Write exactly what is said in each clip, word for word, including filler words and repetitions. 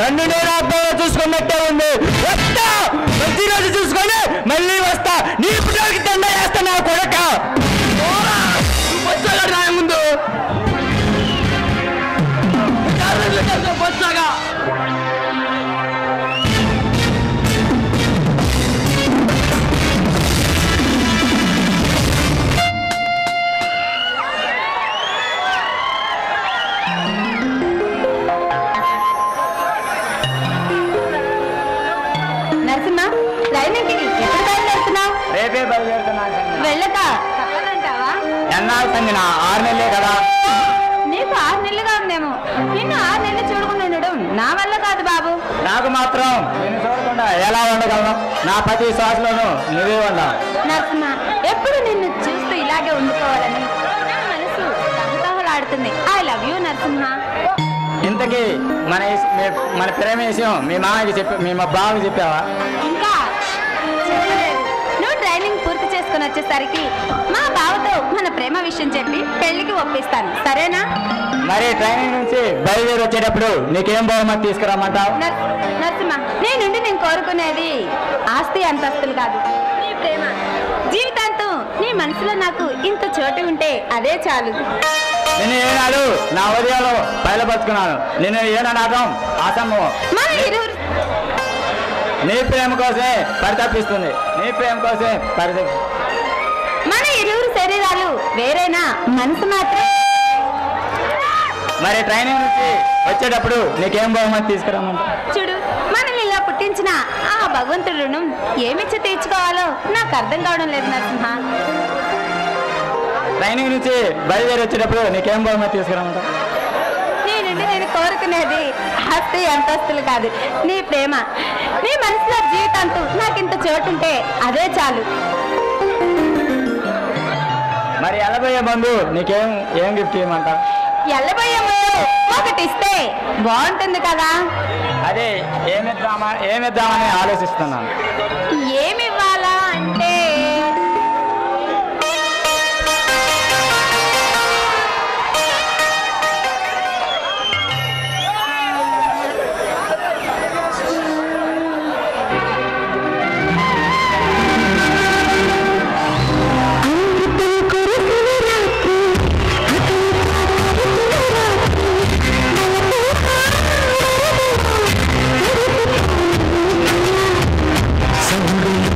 నన్ను నేను ఆత్మగా చూసుకున్నట్టే ఉంది. వస్తా, ప్రతిరోజు చూసుకొని మళ్ళీ వస్తా. నీ పిల్లలకి దండ వేస్తా నా కొడక. వచ్చాగా నా ముందు వచ్చాగా. నరసింహ, ట్రైనింగ్కి ఎప్పుడు బయలుదేరుతున్నావు? రేపే బయలుదేరుతున్నా. వెళ్ళక తప్పదంటావా? ఎన్నాళ్ళు సంజన? ఆరు నెలలే కదా. నీకు ఆరు నెలలుగా ఉందేమో. నిన్ను ఆరు నెలలు చూడకుండా ఉండడం నా వల్ల కాదు బాబు. నాకు మాత్రం నిన్ను చూడకుండా ఎలా ఉండగలను? నా ప్రతి శ్వాసలోనూ నువ్వే ఉండవు. నరసింహ, ఎప్పుడు నిన్ను చూస్తూ ఇలాగే ఉండిపోవాలని నా మనసు తహతహలాడుతుంది. I love you Narasimha. ఇంతకీ మన మన ప్రేమ విషయం మీ మామకి చెప్పి మీ మా బావకి చెప్పావా? ఇంకా చెప్పలేదు. నువ్వు ట్రైనింగ్ పూర్తి చేసుకుని వచ్చేసరికి మా బావతో మన ప్రేమ విషయం చెప్పి పెళ్లికి ఒప్పిస్తాను, సరేనా? మరి ట్రైనింగ్ నుంచి బయలుదేరి వచ్చేటప్పుడు నీకేం బహుమతి తీసుకురామంటావు? నరసింహ, నీ నుండి నేను కోరుకునేది ఆస్తి అంతస్తులు కాదు, నీ ప్రేమ. జీవితాంతం నీ మనసులో నాకు ఇంత చోటు ఉంటే అదే చాలు. నేను ఏనాడు నా ఉదయాలు బయలుపరుచుకున్నాను. నేను ఏనాడటం అసంభవం. మన ఇరువురు నీ ప్రేమ కోసమే పరితపిస్తుంది. నీ ప్రేమ కోసమే పరితపి మన ఇరువురు శరీరాలు వేరేనా, మనసు మాత్రం. మరి ట్రైనింగ్ నుంచి వచ్చేటప్పుడు నీకేం బహుమతి తీసుకురామంట? చూడు, మనల్ని ఇలా పుట్టించిన ఆ భగవంతుడి రుణం ఏమిచ్చి తీర్చుకోవాలో నాకు అర్థం కావడం లేదు నరసింహ. ట్రైనింగ్ నుంచి బయలుదేరి వచ్చేటప్పుడు నీకేం బహుమతి తీసుకురామంట? నీ నుండి నేను కోరుకునేది ఆస్తి అంతస్తులు కాదు, నీ ప్రేమ. నీ మనసులో జీవితాంతం నాకు ఇంత చోటుంటే అదే చాలు. మరి ఎలబోయే ముందు నీకేం ఏం గిఫ్ట్ ఇవ్వమంట? ఎల్లబోయే ముందు ఒకటి ఇస్తే బాగుంటుంది కదా. అదే ఏమిద్దామా ఏమిద్దామని ఆలోచిస్తున్నాను. ఏమివ్వాలా అంటే Somebody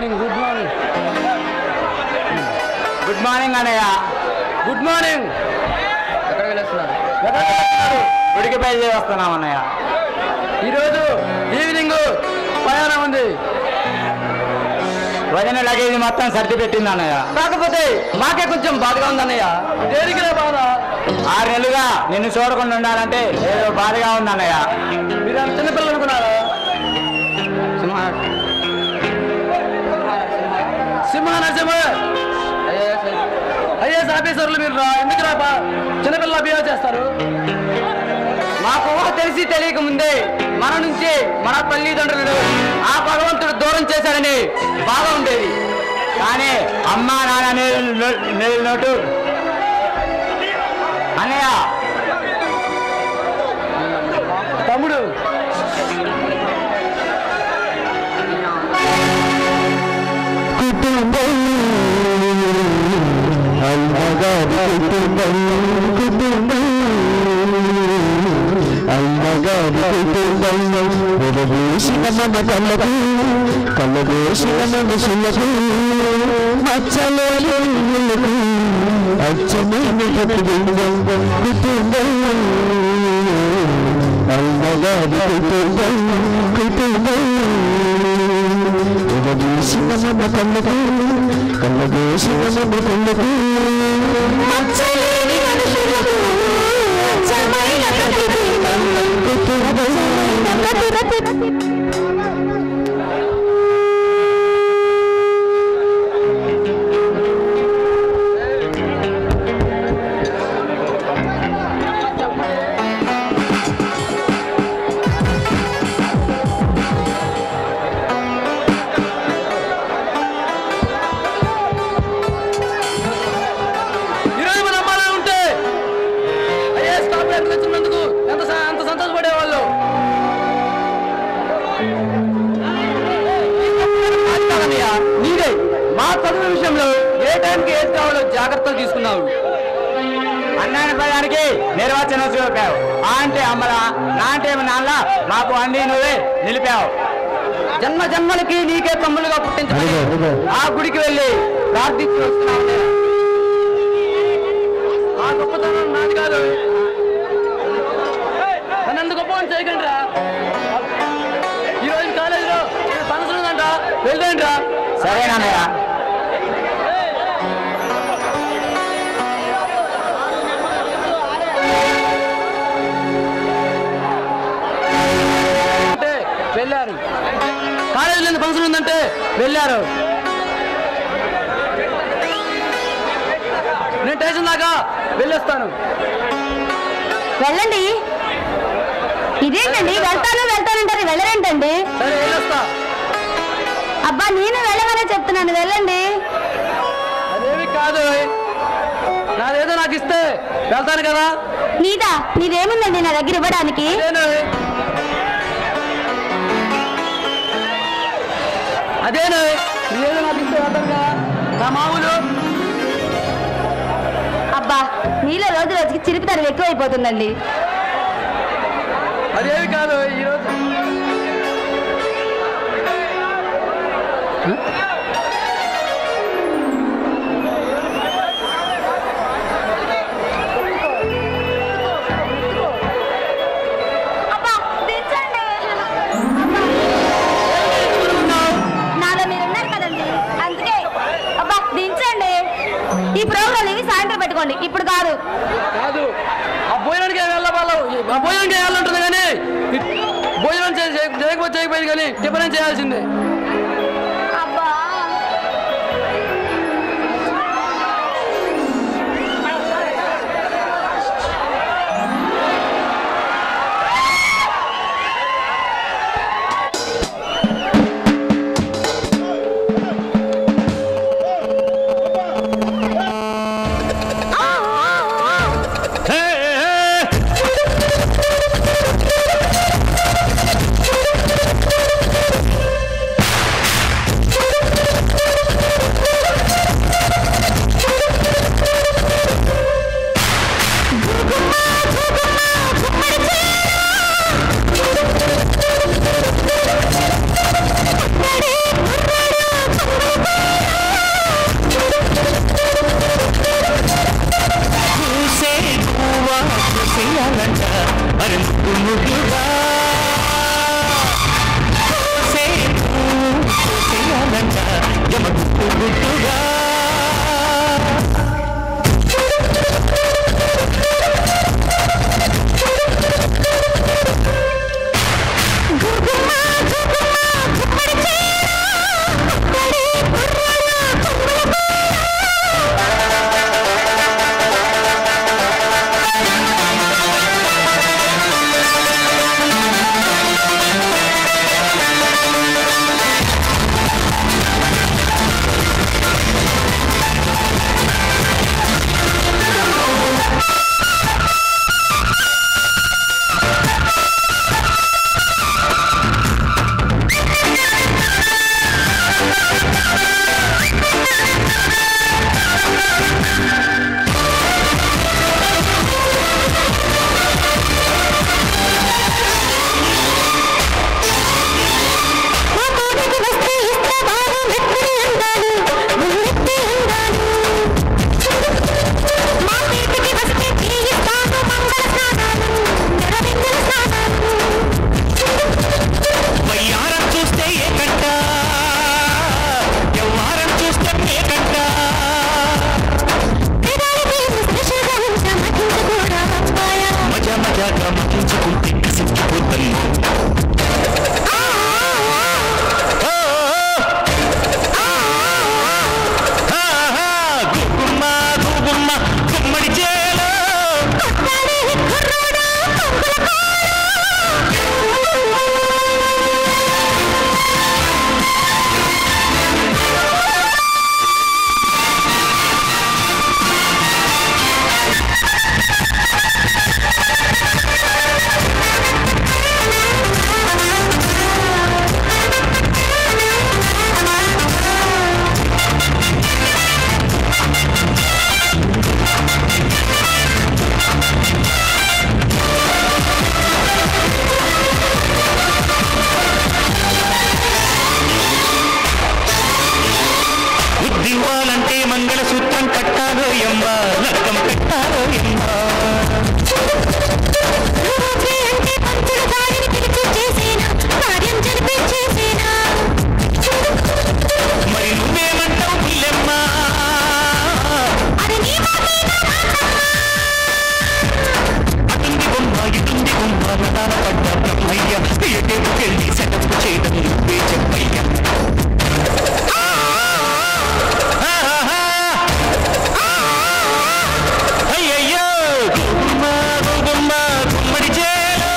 morning good morning good morning అన్నయ్య గుడ్ మార్నింగ్ ఎక్కడ వెళ్ళొస్తున్నారు గుడికి బయలుదేరి వస్తున్నాం అన్నయ్య ఈరోజు ఈవినింగ్ ప్రయాణం ఉంది వదిన లగేజ్ మొత్తం సర్ది పెట్టింది అన్నయ్య కాకపోతే మాకే కొంచెం బాధగా ఉంది అన్నయ్య దేనికి బాధ ఆరు నెలలుగా నిన్ను చూడకుండా ఉండాలంటే ఏదో బాధగా ఉంది అన్నయ్య మీరు చిన్నపిల్లలు అనుకున్నారా సింహ సింహ నరసింహ ఐఏఎస్ ఆఫీసర్లు మీరు రా ఎందుకు రా చిన్నపిల్లలు బిహేవ్ చేస్తారు మాకు తెలిసి తెలియక ముందే మన నుంచి మన తల్లిదండ్రులు ఆ భగవంతుడు దూరం చేశాడని బాగా ఉండేది కానీ అమ్మా నాన్న నీళ్ళు నోటు అన్నయ్య తమ్ముడు కుటుంబం అమ్మగారి కుటుంబం కుటుంబం అమ్మగారి కుటుంబం విడదీసిన మమతలకు కలదోసిన మనసులకు మచ్చలేని ఇల్లులకు అచ్చమైన ప్రతిబింబం కుటుంబం అమ్మగారి కుటుంబం కుటుంబం విడదీసిన మమతలకు కలదోసిన మమతలకు మచ్చలేని మనసులకు అచ్చమైన ప్రతిబింబం కుటుంబం జాగ్రత్తలు తీసుకున్నావు అన్నాని పదానికి నిర్వచనం చూపావు ఆ అంటే అమ్మల నా అంటే నాన్న మాకు అన్ని నువ్వే నిలిపావు జన్మ జన్మలకి నీకే తమ్ములుగా పుట్టించాలి ఆ గుడికి వెళ్ళి ప్రార్థించి వస్తున్నావు ఆ గొప్పతనం నాది కాదు నన్ను గొప్ప చేయకండి రా ఈరోజు కాలేజీలో ఫంక్షన్ ఉందంట వెళ్ళండి రా సరేనన్నయ్య వెళ్ళారు కాలేజీలో ఫంక్షన్ ఉందంటే వెళ్ళారు నేను స్టేషన్ దాకా వెళ్ళొస్తాను వెళ్ళండి ఇదేంటండి వెళ్తాను వెళ్తానంటారు వెళ్ళరేంటండి సరే వెళ్ళొస్తా అబ్బా నేను వెళ్ళమనే చెప్తున్నాను వెళ్ళండి అదేమి కాదు నాదేదో నాకు ఇస్తే వెళ్తాను కదా నీదా నీదేముందండి నా దగ్గర ఇవ్వడానికి అదేనా నీదేదో నాకు ఇస్తే వెళ్తాను కదా నా మామూలు అబ్బా నీలో రోజు రోజుకి చిరుపుతనం ఎక్కువైపోతుందండి అదేమి కాదు ఈరోజు ఈ ప్రోగ్రాం ఇవి సాయంత్రం పెట్టుకోండి ఇప్పుడు కాదు కాదు ఆ భోజనానికి వెళ్ళవాళ్ళు ఆ భోజనానికి వెళ్ళాలంటుంది కానీ భోజనం చేయకపోతే చేయకపోయింది కానీ టిఫిన్ చేయాల్సిందే అబ్బా ముడివ్వాలంటే మంగళసూత్రం కట్టాలో ఎమ్మా లక్కం కట్టాలో ఎమ్మా మరి నువ్వేమంటావు పుల్లెమ్మా అటుంది బొమ్మ ఇటుంది బొమ్మ నటాన పడ్డ బ్రహ్మయ్య ఎటేపుకెళ్ళి సెటప్ చేయడం నువ్వే చెప్పయ్యా అయ్యయ్యో గుమ్మ గుమ్మ గుమ్మడి చేలో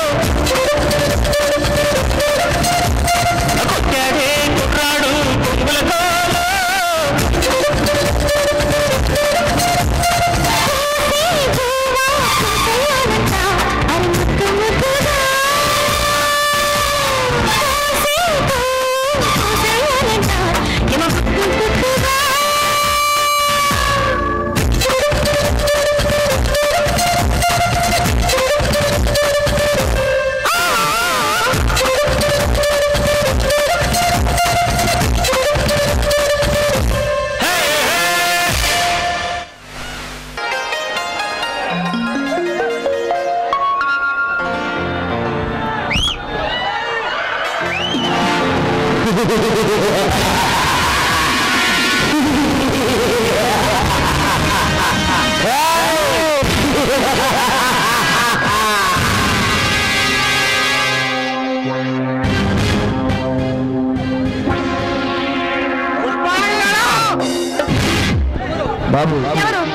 కొట్టాడే కుర్రాడు కొంగుల కోలో బాబు ఎవరు